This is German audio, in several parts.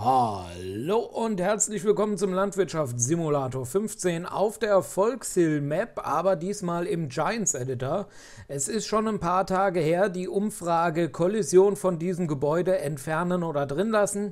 Hallo und herzlich willkommen zum Landwirtschaftssimulator 15 auf der Volkshill Map, aber diesmal im Giants Editor. Es ist schon ein paar Tage her, die Umfrage Kollision von diesem Gebäude entfernen oder drin lassen.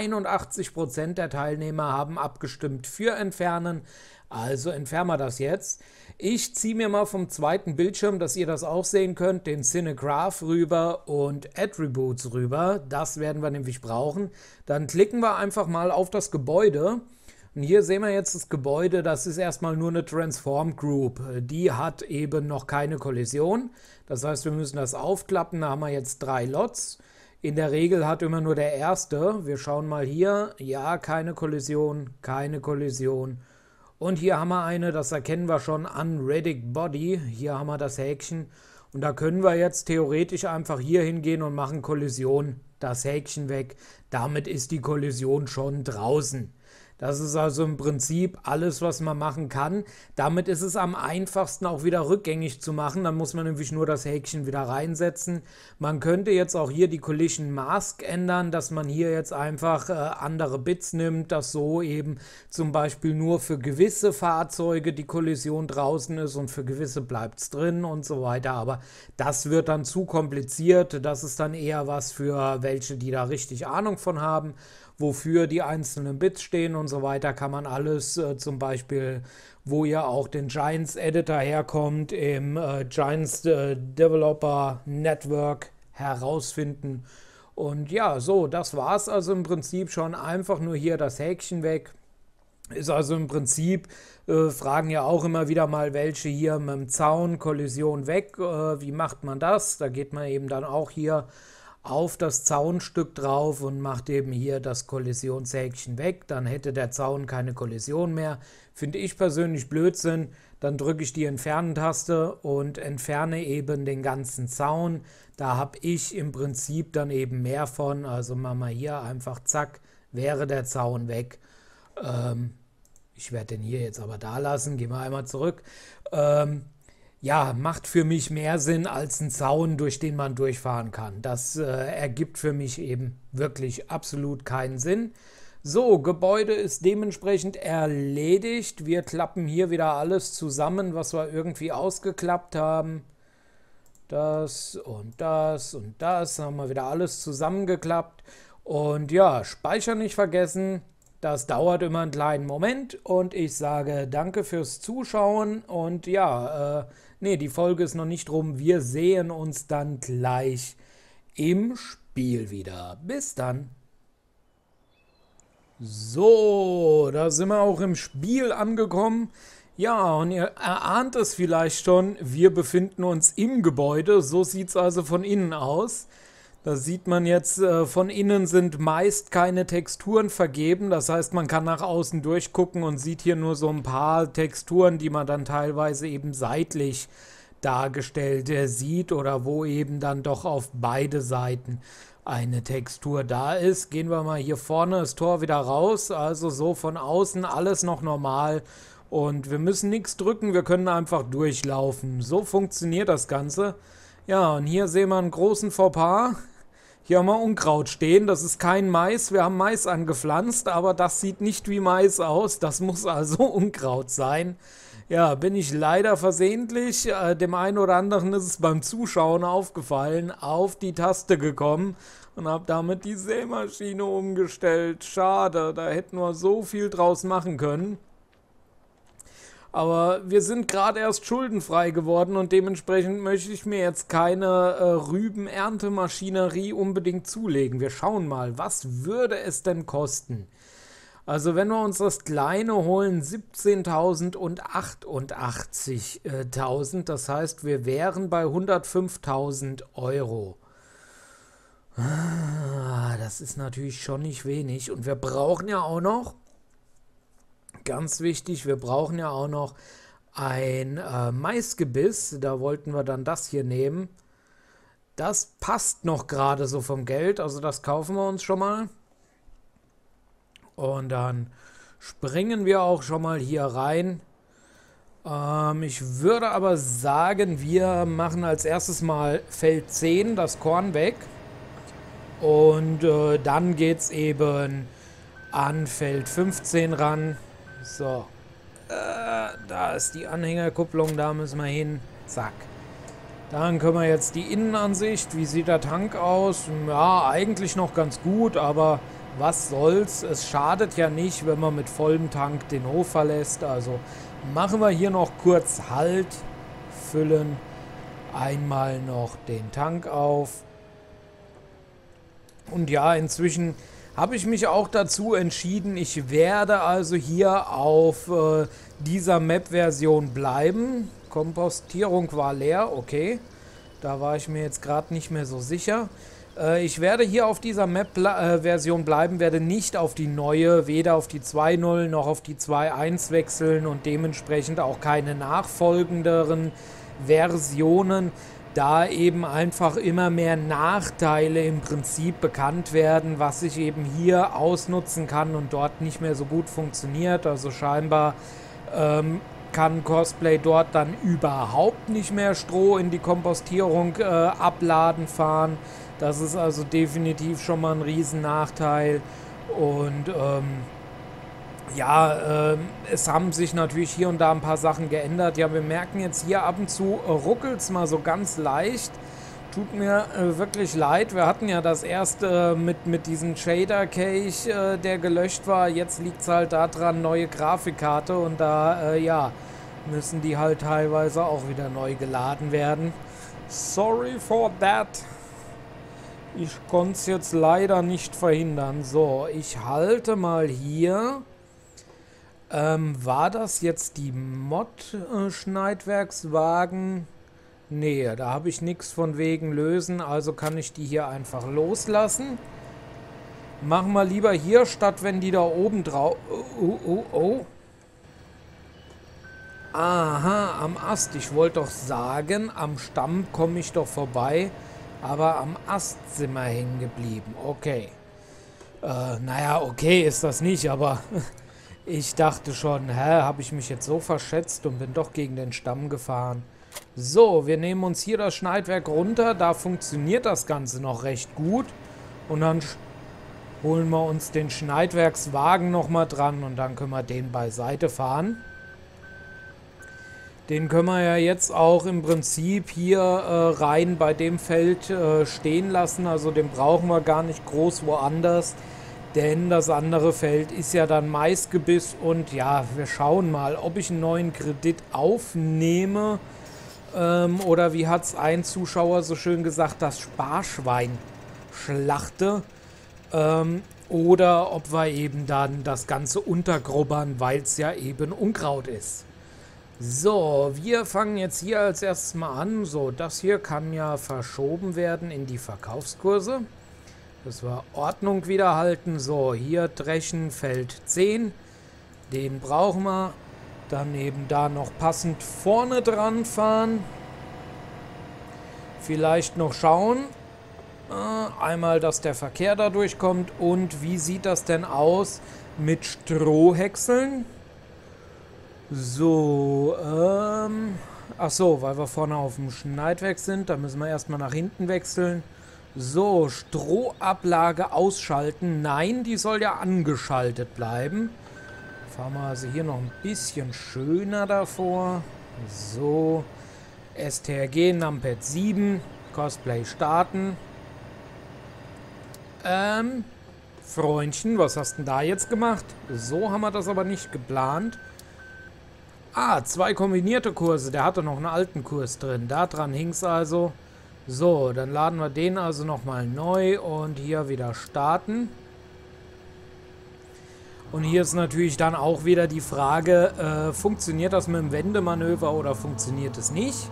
81% der Teilnehmer haben abgestimmt für entfernen, also entfernen wir das jetzt. Ich ziehe mir mal vom zweiten Bildschirm, dass ihr das auch sehen könnt, den Cinegraph rüber und Attributes rüber. Das werden wir nämlich brauchen. Dann klicken wir einfach mal auf das Gebäude. Und hier sehen wir jetzt das Gebäude, das ist erstmal nur eine Transform Group. Die hat eben noch keine Kollision. Das heißt, wir müssen das aufklappen. Da haben wir jetzt 3 Lots. In der Regel hat immer nur der erste. Wir schauen mal hier. Ja, keine Kollision, keine Kollision. Und hier haben wir eine, das erkennen wir schon, Unreadic Body. Hier haben wir das Häkchen. Und da können wir jetzt theoretisch einfach hier hingehen und machen Kollision, das Häkchen weg. Damit ist die Kollision schon draußen. Das ist also im Prinzip alles, was man machen kann. Damit ist es am einfachsten auch wieder rückgängig zu machen. Dann muss man nämlich nur das Häkchen wieder reinsetzen. Man könnte jetzt auch hier die Collision Mask ändern, dass man hier jetzt einfach andere Bits nimmt, dass so eben zum Beispiel nur für gewisse Fahrzeuge die Kollision draußen ist und für gewisse bleibt es drin und so weiter. Aber das wird dann zu kompliziert. Das ist dann eher was für welche, die da richtig Ahnung von haben. Wofür die einzelnen Bits stehen und so weiter, kann man alles zum Beispiel, wo ja auch den Giants Editor herkommt, im Giants Developer Network herausfinden. Und ja, so, das war es also im Prinzip schon. Einfach nur hier das Häkchen weg. Ist also im Prinzip, fragen ja auch immer wieder mal welche hier mit dem Zaun, Kollision weg. Wie macht man das? Da geht man eben dann auch hier auf das Zaunstück drauf und macht eben hier das Kollisionshäkchen weg. Dann hätte der Zaun keine Kollision mehr. Finde ich persönlich Blödsinn. Dann drücke ich die Entfernen-Taste und entferne eben den ganzen Zaun. Da habe ich im Prinzip dann eben mehr von. Also machen wir hier einfach zack, wäre der Zaun weg. Ich werde den hier jetzt aber da lassen. Gehen wir einmal zurück. Ja, macht für mich mehr Sinn als ein Zaun, durch den man durchfahren kann. Das ergibt für mich eben wirklich absolut keinen Sinn. So, Gebäude ist dementsprechend erledigt. Wir klappen hier wieder alles zusammen, was wir irgendwie ausgeklappt haben. Das und das und das haben wir wieder alles zusammengeklappt. Und ja, Speichern nicht vergessen. Das dauert immer einen kleinen Moment und ich sage danke fürs Zuschauen und ja, nee, die Folge ist noch nicht rum. Wir sehen uns dann gleich im Spiel wieder. Bis dann. So, da sind wir auch im Spiel angekommen. Ja, und ihr erahnt es vielleicht schon, wir befinden uns im Gebäude. So sieht es also von innen aus. Da sieht man jetzt, von innen sind meist keine Texturen vergeben. Das heißt, man kann nach außen durchgucken und sieht hier nur so ein paar Texturen, die man dann teilweise eben seitlich dargestellt sieht oder wo eben dann doch auf beide Seiten eine Textur da ist. Gehen wir mal hier vorne das Tor wieder raus. Also so von außen alles noch normal. Und wir müssen nichts drücken, wir können einfach durchlaufen. So funktioniert das Ganze. Ja, und hier sehen wir einen großen Fauxpas. Hier haben wir Unkraut stehen, das ist kein Mais, wir haben Mais angepflanzt, aber das sieht nicht wie Mais aus, das muss also Unkraut sein. Ja, bin ich leider versehentlich, dem einen oder anderen ist es beim Zuschauen aufgefallen, auf die Taste gekommen und habe damit die Sämaschine umgestellt. Schade, da hätten wir so viel draus machen können. Aber wir sind gerade erst schuldenfrei geworden und dementsprechend möchte ich mir jetzt keine Rübenerntemaschinerie unbedingt zulegen. Wir schauen mal, was würde es denn kosten? Also wenn wir uns das kleine holen, 17.000 und 88.000, das heißt, wir wären bei 105.000 Euro. Das ist natürlich schon nicht wenig und wir brauchen ja auch noch, ganz wichtig, wir brauchen ja auch noch ein Maisgebiss. Da wollten wir dann das hier nehmen. Das passt noch gerade so vom Geld. Also das kaufen wir uns schon mal. Und dann springen wir auch schon mal hier rein. Ich würde aber sagen, wir machen als erstes mal Feld 10, das Korn weg. Und dann geht es eben an Feld 15 ran. So. Da ist die Anhängerkupplung, da müssen wir hin. Zack. Dann können wir jetzt die Innenansicht. Wie sieht der Tank aus? Ja, eigentlich noch ganz gut, aber was soll's? Es schadet ja nicht, wenn man mit vollem Tank den Hof verlässt. Also machen wir hier noch kurz Halt, füllen einmal noch den Tank auf. Und ja, inzwischen habe ich mich auch dazu entschieden, ich werde also hier auf dieser Map-Version bleiben. Kompostierung war leer, okay. Da war ich mir jetzt gerade nicht mehr so sicher. Ich werde hier auf dieser Map-Version bleiben, werde nicht auf die neue, weder auf die 2.0 noch auf die 2.1 wechseln und dementsprechend auch keine nachfolgenderen Versionen, da eben einfach immer mehr Nachteile im Prinzip bekannt werden, was ich eben hier ausnutzen kann und dort nicht mehr so gut funktioniert. Also scheinbar kann Cosplay dort dann überhaupt nicht mehr Stroh in die Kompostierung abladen fahren. Das ist also definitiv schon mal ein Riesen-Nachteil. Und ja, es haben sich natürlich hier und da ein paar Sachen geändert. Ja, wir merken jetzt hier ab und zu ruckelt es mal so ganz leicht. Tut mir wirklich leid. Wir hatten ja das erste mit diesem Shader-Cache, der gelöscht war. Jetzt liegt es halt daran, neue Grafikkarte. Und da, ja, müssen die halt teilweise auch wieder neu geladen werden. Sorry for that. Ich konnte es jetzt leider nicht verhindern. So, ich halte mal hier. War das jetzt die Mod-Schneidwerkswagen? Nee, da habe ich nichts von wegen lösen, also kann ich die hier einfach loslassen. Machen wir lieber hier, statt wenn die da oben drauf... Oh. Aha, am Ast. Ich wollte doch sagen, am Stamm komme ich doch vorbei, aber am Ast sind wir hängen geblieben. Okay. Naja, okay ist das nicht, aber... Ich dachte schon, habe ich mich jetzt so verschätzt und bin doch gegen den Stamm gefahren. So, wir nehmen uns hier das Schneidwerk runter. Da funktioniert das Ganze noch recht gut. Und dann holen wir uns den Schneidwerkswagen nochmal dran und dann können wir den beiseite fahren. Den können wir ja jetzt auch im Prinzip hier rein bei dem Feld stehen lassen. Also den brauchen wir gar nicht groß woanders. Denn das andere Feld ist ja dann Maisgebiss und ja, wir schauen mal, ob ich einen neuen Kredit aufnehme oder wie hat es ein Zuschauer so schön gesagt, das Sparschwein schlachte oder ob wir eben dann das Ganze untergrubbern, weil es ja eben Unkraut ist. So, wir fangen jetzt hier als erstes mal an. So, das hier kann ja verschoben werden in die Verkaufskurse. Dass wir Ordnung wieder halten. So, hier Dreschen, Feld 10. Den brauchen wir. Dann eben da noch passend vorne dran fahren. Vielleicht noch schauen. Einmal, dass der Verkehr da durchkommt. Und wie sieht das denn aus mit Strohhäckseln? So, ach so, weil wir vorne auf dem Schneidwerk sind. Da müssen wir erstmal nach hinten wechseln. So, Strohablage ausschalten. Nein, die soll ja angeschaltet bleiben. Fahren wir also hier noch ein bisschen schöner davor. So, STRG, Numpad 7. Cosplay starten. Freundchen, was hast denn da jetzt gemacht? So haben wir das aber nicht geplant. Ah, 2 kombinierte Kurse. Der hatte noch einen alten Kurs drin. Da dran hing es also. So, dann laden wir den also nochmal neu und hier wieder starten. Und hier ist natürlich dann auch wieder die Frage, funktioniert das mit dem Wendemanöver oder funktioniert es nicht?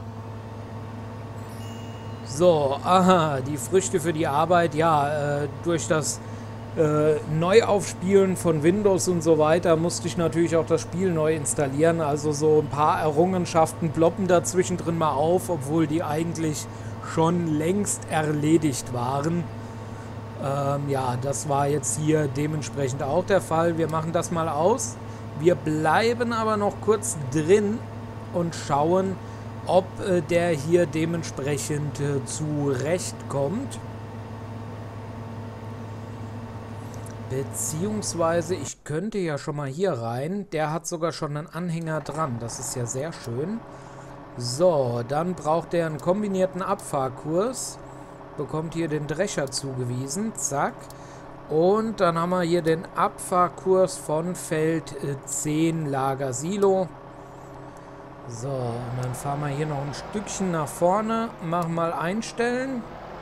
So, aha, die Früchte für die Arbeit, ja, durch das Neuaufspielen von Windows und so weiter musste ich natürlich auch das Spiel neu installieren. Also so ein paar Errungenschaften ploppen da zwischendrin mal auf, obwohl die eigentlich schon längst erledigt waren. Ja, das war jetzt hier dementsprechend auch der Fall. Wir machen das mal aus. Wir bleiben aber noch kurz drin und schauen, ob der hier dementsprechend zurechtkommt. Beziehungsweise, ich könnte ja schon mal hier rein. Der hat sogar schon einen Anhänger dran. Das ist ja sehr schön. So, dann braucht er einen kombinierten Abfahrkurs. Bekommt hier den Drescher zugewiesen. Zack. Und dann haben wir hier den Abfahrkurs von Feld 10 Lager Silo. So, und dann fahren wir hier noch ein Stückchen nach vorne. Machen mal einstellen.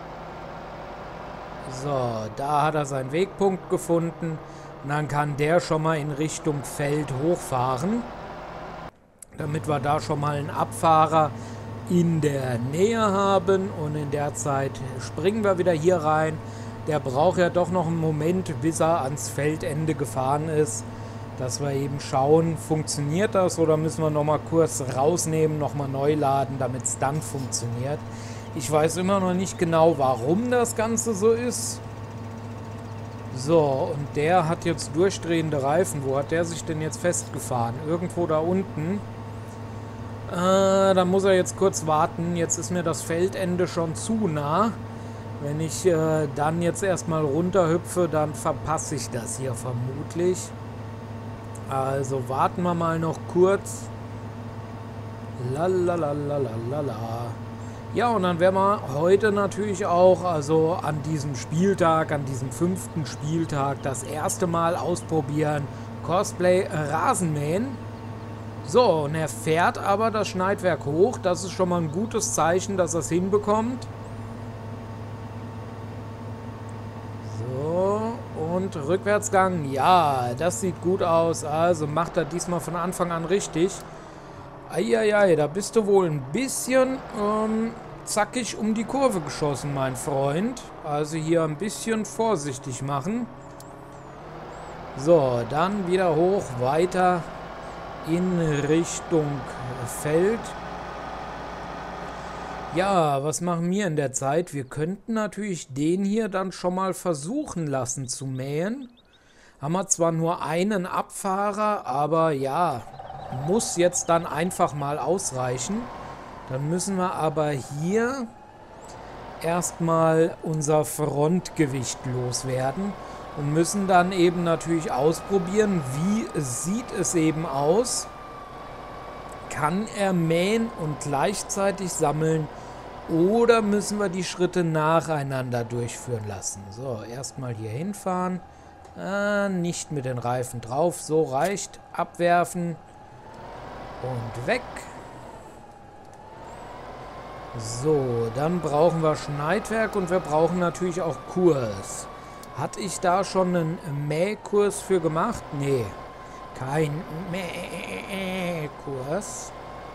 So, da hat er seinen Wegpunkt gefunden. Und dann kann der schon mal in Richtung Feld hochfahren. Damit wir da schon mal einen Abfahrer in der Nähe haben. Und in der Zeit springen wir wieder hier rein. Der braucht ja doch noch einen Moment, bis er ans Feldende gefahren ist. Dass wir eben schauen, funktioniert das oder müssen wir nochmal kurz rausnehmen, nochmal neu laden, damit es dann funktioniert. Ich weiß immer noch nicht genau, warum das Ganze so ist. So, und der hat jetzt durchdrehende Reifen. Wo hat der sich denn jetzt festgefahren? Irgendwo da unten. Da muss er jetzt kurz warten. Jetzt ist mir das Feldende schon zu nah. Wenn ich dann jetzt erstmal runterhüpfe, dann verpasse ich das hier vermutlich. Also warten wir mal noch kurz. Lalalalalalala. Ja, und dann werden wir heute natürlich auch, also an diesem Spieltag, an diesem 5. Spieltag, das erste Mal ausprobieren. Cosplay Rasenmähen. So, und er fährt aber das Schneidwerk hoch. Das ist schon mal ein gutes Zeichen, dass er es hinbekommt. So, und Rückwärtsgang. Ja, das sieht gut aus. Also macht er diesmal von Anfang an richtig. Eieiei, da bist du wohl ein bisschen zackig um die Kurve geschossen, mein Freund. Also hier ein bisschen vorsichtig machen. So, dann wieder hoch, weiter in Richtung Feld. Ja, was machen wir in der Zeit? Wir könnten natürlich den hier dann schon mal versuchen lassen zu mähen. Haben wir zwar nur einen Abfahrer, aber ja, muss jetzt dann einfach mal ausreichen. Dann müssen wir aber hier erstmal unser Frontgewicht loswerden und müssen dann eben natürlich ausprobieren, wie sieht es eben aus. Kann er mähen und gleichzeitig sammeln oder müssen wir die Schritte nacheinander durchführen lassen? So, erstmal hier hinfahren. Nicht mit den Reifen drauf, so reicht. Abwerfen und weg. So, dann brauchen wir Schneidwerk und wir brauchen natürlich auch Kurs. Hatte ich da schon einen Mähkurs für gemacht? Nee, kein Mähkurs.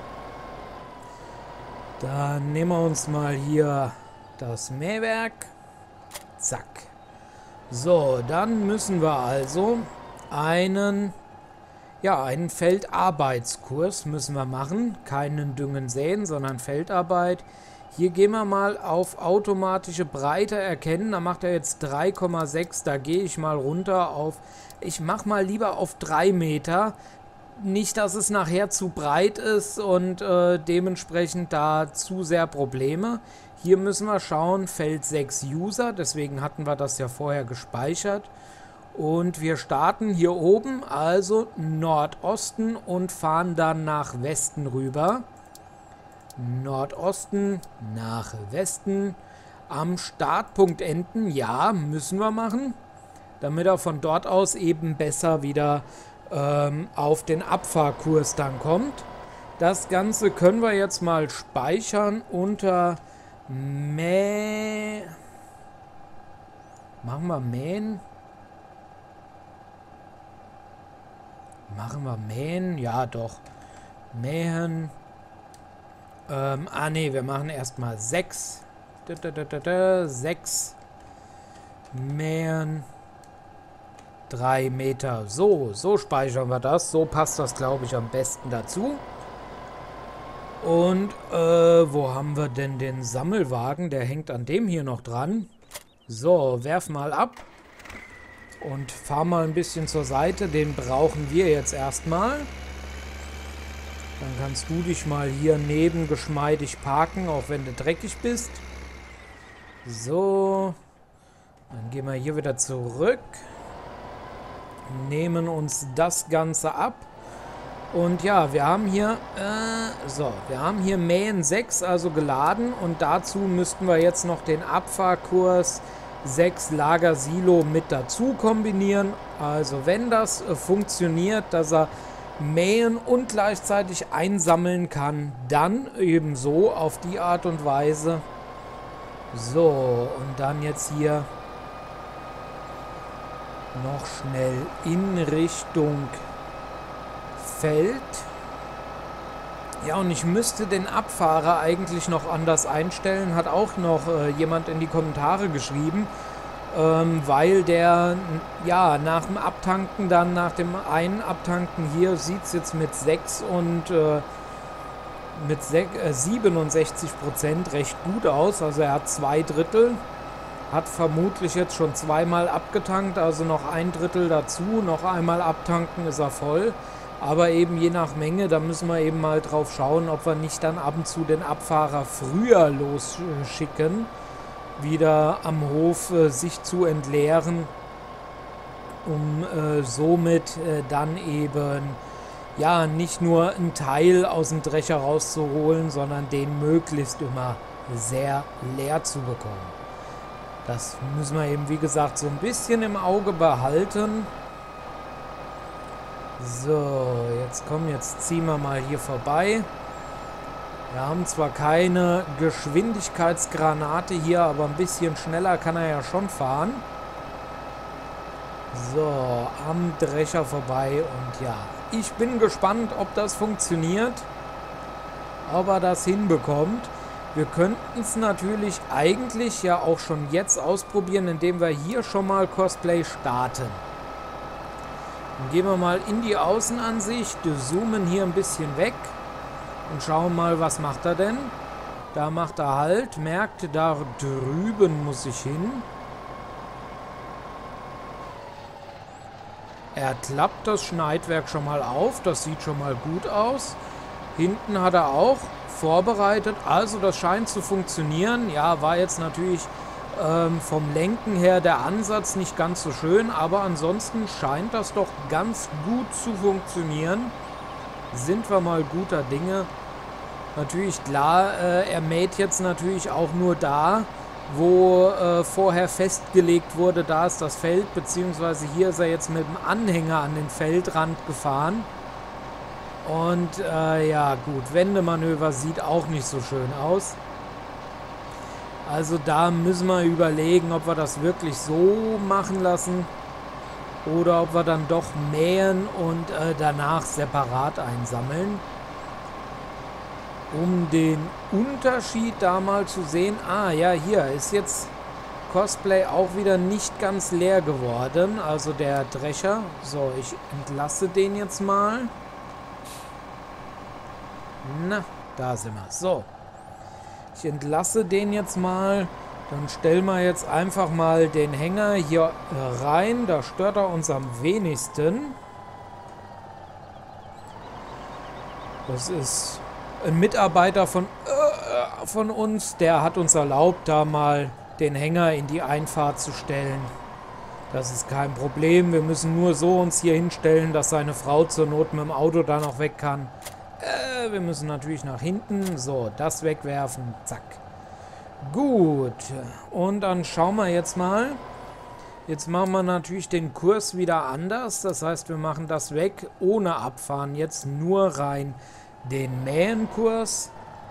Dann nehmen wir uns mal hier das Mähwerk. Zack. So, dann müssen wir also einen Feldarbeitskurs müssen wir machen. Keinen Düngen säen, sondern Feldarbeit. Hier gehen wir mal auf automatische Breite erkennen. Da macht er jetzt 3,6. Da gehe ich mal runter auf... Ich mache mal lieber auf 3 Meter. Nicht, dass es nachher zu breit ist und dementsprechend da zu sehr Probleme. Hier müssen wir schauen, Feld 6 User. Deswegen hatten wir das ja vorher gespeichert. Und wir starten hier oben, also Nordosten und fahren dann nach Westen rüber. Nordosten nach Westen. Am Startpunkt enden, ja, müssen wir machen, damit er von dort aus eben besser wieder auf den Abfahrkurs dann kommt. Das Ganze können wir jetzt mal speichern unter Mäh. Machen wir Mähen. Machen wir Mähen? Ja, doch. Mähen. Nee, wir machen erstmal 6. 6. Mähen. 3 Meter. So speichern wir das. So passt das, glaube ich, am besten dazu. Und wo haben wir denn den Sammelwagen? Der hängt an dem hier noch dran. So, werf mal ab. Und fahr mal ein bisschen zur Seite. Den brauchen wir jetzt erstmal. Dann kannst du dich mal hier neben geschmeidig parken, auch wenn du dreckig bist. So. Dann gehen wir hier wieder zurück. nehmen uns das Ganze ab. Und ja, wir haben hier, wir haben hier Mähen 6, also geladen. Und dazu müssten wir jetzt noch den Abfahrkurs 6 Lagersilo mit dazu kombinieren. Also wenn das funktioniert, dass er mähen und gleichzeitig einsammeln kann, dann ebenso auf die Art und Weise. So, und dann jetzt hier noch schnell in Richtung Feld. Ja, und ich müsste den Abfahrer eigentlich noch anders einstellen, hat auch noch jemand in die Kommentare geschrieben, weil der, ja, nach dem Abtanken, dann nach dem einen Abtanken hier, sieht es jetzt mit 6 und mit 67% recht gut aus. Also er hat 2/3, hat vermutlich jetzt schon zweimal abgetankt, also noch 1/3 dazu, noch einmal abtanken ist er voll. Aber eben je nach Menge, da müssen wir eben mal drauf schauen, ob wir nicht dann ab und zu den Abfahrer früher losschicken, wieder am Hof sich zu entleeren, um somit dann eben, ja, nicht nur einen Teil aus dem Drescher rauszuholen, sondern den möglichst immer sehr leer zu bekommen. Das müssen wir eben, wie gesagt, so ein bisschen im Auge behalten. So, jetzt ziehen wir mal hier vorbei. Wir haben zwar keine Geschwindigkeitsgranate hier, aber ein bisschen schneller kann er ja schon fahren. So, am Drescher vorbei und ja, ich bin gespannt, ob das funktioniert, ob er das hinbekommt. Wir könnten es natürlich eigentlich ja auch schon jetzt ausprobieren, indem wir hier schon mal Cosplay starten. Dann gehen wir mal in die Außenansicht, zoomen hier ein bisschen weg und schauen mal, was macht er denn. Da macht er Halt, merkt, da drüben muss ich hin. Er klappt das Schneidwerk schon mal auf, das sieht schon mal gut aus. Hinten hat er auch vorbereitet, also das scheint zu funktionieren. Ja, war jetzt natürlich vom Lenken her der Ansatz nicht ganz so schön, aber ansonsten scheint das doch ganz gut zu funktionieren. Sind wir mal guter Dinge. Natürlich klar, er mäht jetzt natürlich auch nur da, wo vorher festgelegt wurde, da ist das Feld, beziehungsweise hier ist er jetzt mit dem Anhänger an den Feldrand gefahren. Und ja gut, Wendemanöver sieht auch nicht so schön aus. Also da müssen wir überlegen, ob wir das wirklich so machen lassen oder ob wir dann doch mähen und danach separat einsammeln. Um den Unterschied da mal zu sehen. Ah ja, hier ist jetzt Cosplay auch wieder nicht ganz leer geworden. Also der Drescher. So, ich entlasse den jetzt mal. Na, da sind wir. So. Ich entlasse den jetzt mal. Dann stellen wir jetzt einfach mal den Hänger hier rein. Da stört er uns am wenigsten. Das ist ein Mitarbeiter von uns. Der hat uns erlaubt, da mal den Hänger in die Einfahrt zu stellen. Das ist kein Problem. Wir müssen nur so uns hier hinstellen, dass seine Frau zur Not mit dem Auto da noch weg kann. Wir müssen natürlich nach hinten. So, das wegwerfen. Zack. Gut. Und dann schauen wir jetzt mal. Jetzt machen wir natürlich den Kurs wieder anders. Das heißt, wir machen das weg ohne Abfahren. Jetzt nur rein den Mähenkurs.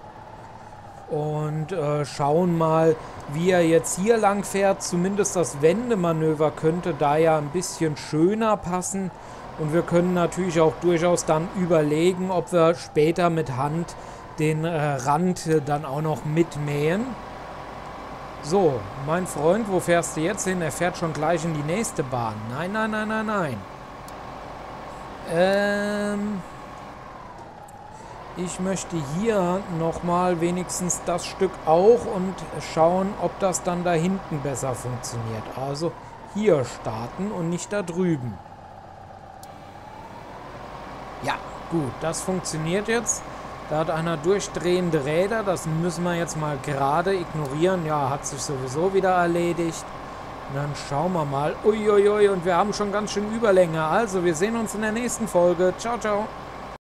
Und schauen mal, wie er jetzt hier lang fährt. Zumindest das Wendemanöver könnte da ja ein bisschen schöner passen. Und wir können natürlich auch durchaus dann überlegen, ob wir später mit Hand den Rand dann auch noch mitmähen. So, mein Freund, wo fährst du jetzt hin? Er fährt schon gleich in die nächste Bahn. Nein, nein, nein, nein, nein. Ich möchte hier nochmal wenigstens das Stück auch und schauen, ob das dann da hinten besser funktioniert. Also hier starten und nicht da drüben. Ja, gut, das funktioniert jetzt. Da hat einer durchdrehende Räder, das müssen wir jetzt mal gerade ignorieren. Ja, hat sich sowieso wieder erledigt. Dann schauen wir mal. Uiuiui, und wir haben schon ganz schön Überlänge. Also, wir sehen uns in der nächsten Folge. Ciao, ciao.